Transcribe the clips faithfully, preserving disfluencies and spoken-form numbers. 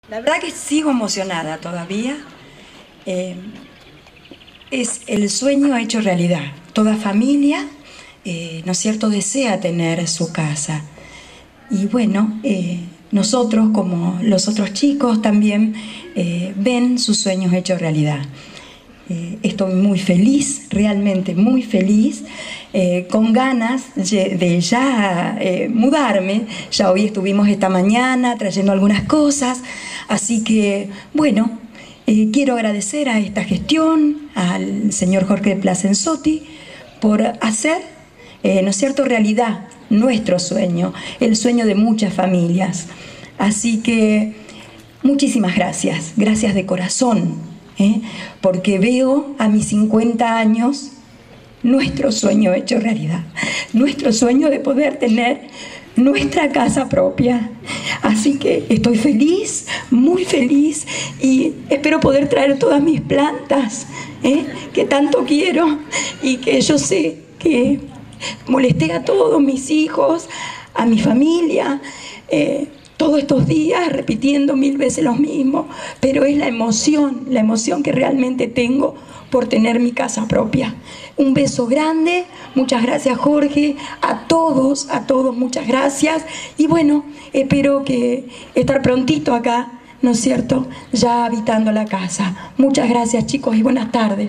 La verdad que sigo emocionada todavía. Eh, es el sueño hecho realidad. Toda familia, eh, ¿no es cierto?, desea tener su casa. Y bueno, eh, nosotros, como los otros chicos, también eh, ven sus sueños hechos realidad. Eh, estoy muy feliz, realmente muy feliz, eh, con ganas de ya eh, mudarme. Ya hoy estuvimos esta mañana trayendo algunas cosas, así que bueno, eh, quiero agradecer a esta gestión, al señor Jorge Plasensotti, por hacer, eh, ¿no es cierto?, realidad nuestro sueño, el sueño de muchas familias. Así que muchísimas gracias, gracias de corazón. ¿Eh? Porque veo a mis cincuenta años nuestro sueño hecho realidad, nuestro sueño de poder tener nuestra casa propia. Así que estoy feliz, muy feliz, y espero poder traer todas mis plantas, ¿eh? que tanto quiero, y que yo sé que molesté a todos mis hijos, a mi familia, eh, todos estos días repitiendo mil veces lo mismo, pero es la emoción, la emoción que realmente tengo por tener mi casa propia. Un beso grande, muchas gracias Jorge, a todos, a todos muchas gracias, y bueno, espero que estar prontito acá, ¿no es cierto?, ya habitando la casa. Muchas gracias chicos y buenas tardes.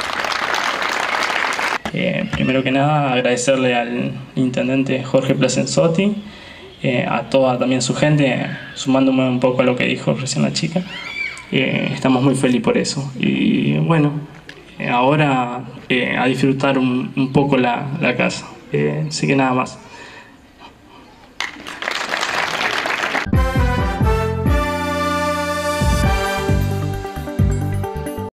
Eh, primero que nada agradecerle al intendente Jorge Plasensotti, Eh, a toda también su gente, sumándome un poco a lo que dijo recién la chica. Eh, estamos muy felices por eso. Y bueno, eh, ahora eh, a disfrutar un, un poco la, la casa. Eh, así que nada más.